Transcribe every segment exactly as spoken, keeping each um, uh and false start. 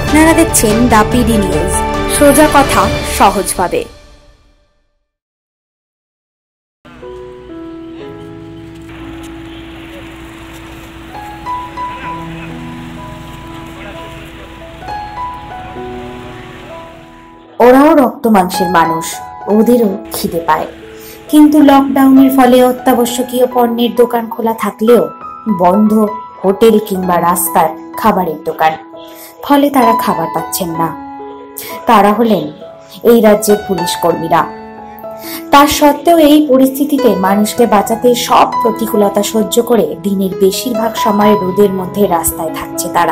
আপনারা দেখছেন the PD news, সোজা কথা সহজভাবে। ওরাও রক্ত মাংসের মানুষ, ওদেরও খিদে পায়। কিন্তু লকডাউনের ফলে অত্যাবশ্যকীয় পণ্যের দোকান খোলা থাকলেও বন্ধ হোটেল কিংবা রাস্তার খাবারের দোকান, ফলে তারা খাবার পাচ্ছেন না। তারা হলেন এই রাজ্যের পুলিশ কর্মীরা। তার সত্ত্বেও এই পরিস্থিতিতে মানুষকে বাঁচাতে সব প্রতিকূলতা সহ্য করে দিনের বেশিরভাগ সময় রোদের মধ্যে রাস্তায় থাকছে তারা।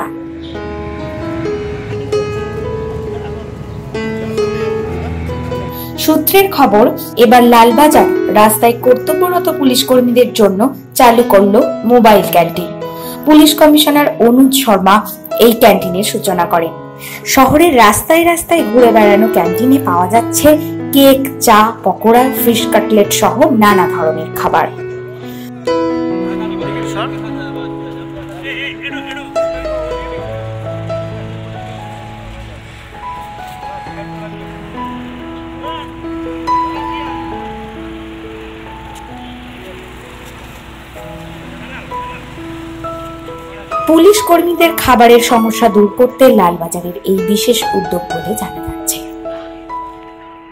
সূত্রের খবর, এবার লালবাজার রাস্তায় কর্তব্যরত পুলিশ কর্মীদের জন্য চালু করলো mobile canteen. Police commissioner Anuj Sharma এই ক্যান্টিনের সূচনা করেন। শহরের রাস্তায় রাস্তায় ঘুরে বেড়ানো ক্যান্টিনে পাওয়া যাচ্ছে কেক, চা, পকোড়া, ফিশ কাটলেট সহ নানা ধরনের খাবার। পুলিশ কর্মীদের খাবারের সমস্যা দূর করতে লালবাজারের এই বিশেষ উদ্যোগ বলে জানা যাচ্ছে।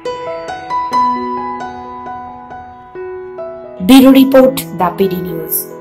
Bureau report, the PD news.